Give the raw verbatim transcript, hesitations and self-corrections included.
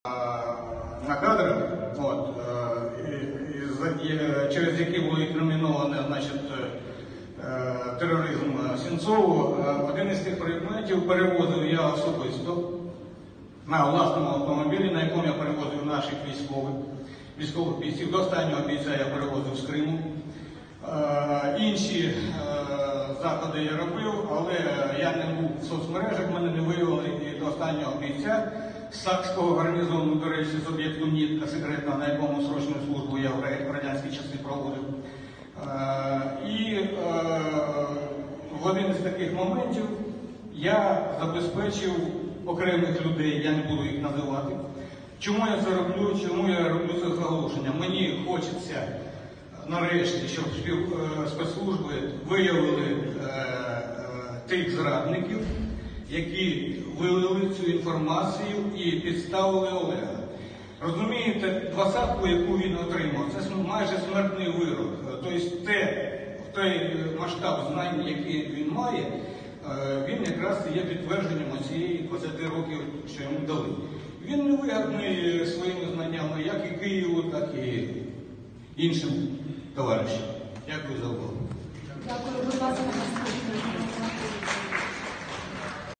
на кадрах, от, і, і, через які було інкриміновано, значить, тероризм Сенцову, один із тих предметів перевозив я особисто на власному автомобілі, на якому я перевозив наших військових, військових бійців. До останнього бійця я перевозив з Криму. Е, інші е, заходи я робив, але я не був в соцмережах, мене не виявили і до останнього бійця з Сакського гарнізону, до речі, з об'єкту Нітка, секретна, на якому срочну службу я в радянські часи проводив. Е, і е, в один із таких моментів я забезпечив окремих людей, я не буду їх називати. Чому я це роблю? Чому я роблю це заголошення? Мені хочеться нарешті, щоб спецслужби виявили е, е, тих зрадників, які вилили цю інформацію і підставили Олега. Розумієте, двадцятку, яку він отримав, це майже смертний вирок. Тобто те, той масштаб знань, який він має, він якраз є підтвердженням цієї двадцяти років, що йому дали. Він не вигадний своїми знаннями, як і Києву, так і іншим товаришам. Дякую за увагу. Дякую, будь ласка,